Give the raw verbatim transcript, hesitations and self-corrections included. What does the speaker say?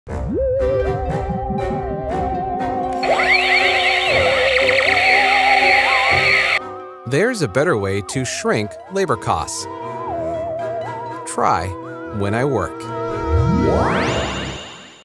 There's a better way to shrink labor costs. Try when I work.